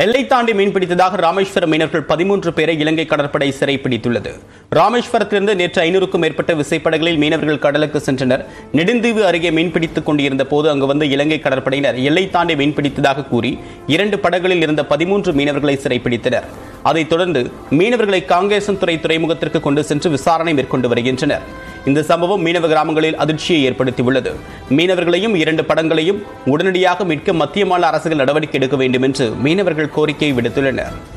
எல்லை தாண்டி மீன்பிடித்ததாக ராமேஸ்வரம் மீனவர்கள் 13 பேரை இலங்கை கடற்படை சிறைப்பிடித்துள்ளது. ராமேஸ்வரத்திலிருந்து நேற்று 500க்கும் மேற்பட்ட விசைப்படகுகளில் மீனவர்கள் கடலுக்கு சென்றனர். நெடுந்தீவு அருகே மீன்பிடித்துக் கொண்டிருந்த போது அங்கு வந்து இலங்கை கடற்படையினர் எல்லை தாண்டி மீன்பிடித்ததாக கூறி 2 படகுகளில் இருந்த 13 மீனவர்களை சிறைப்பிடித்தனர். அதைத் தொடர்ந்து மீனவர்களை காங்கேசன்துறை துறைமுகத்திற்கு கொண்டு சென்று விசாரணை மேற்கொண்டு வருகின்றனர். இந்த சம்பவம் மீனவ கிராமங்களில் அதிர்ச்சியை ஏற்படுத்தியுள்ளது. மீனவர்களையும் 2 படங்களையும் உடனடியாக மீட்க மத்திய மாநில அரசுகள் நடவடிக்கை எடுக்க வேண்டும் என்று மீனவர்கள் கோரிக்கை விடுத்துள்ளனர்.